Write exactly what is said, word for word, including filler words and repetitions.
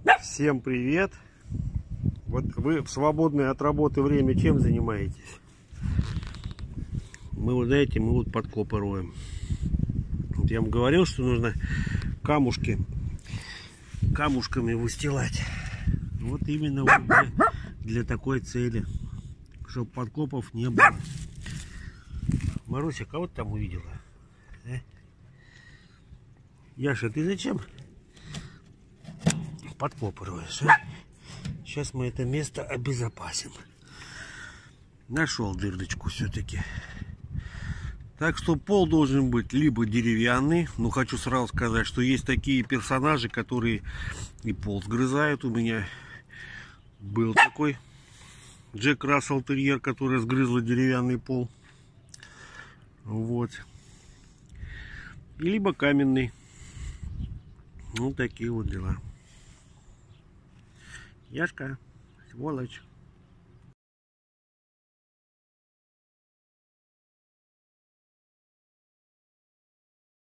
Всем привет! Вот вы в свободное от работы время чем занимаетесь? Мы вот знаете, мы вот подкопы роем. Вот я вам говорил, что нужно камушки камушками выстилать. Вот именно вот для, для такой цели, чтобы подкопов не было. Маруся, кого ты там увидела? А? Яша, ты зачем подкопы роешь? А? Сейчас мы это место обезопасим. Нашел дырочку все-таки. Так что пол должен быть либо деревянный. Но хочу сразу сказать, что есть такие персонажи, которые и пол сгрызают. У меня был такой Джек Рассел терьер, который сгрызла деревянный пол. Вот. Либо каменный. Ну, такие вот дела. Яшка, сволочь.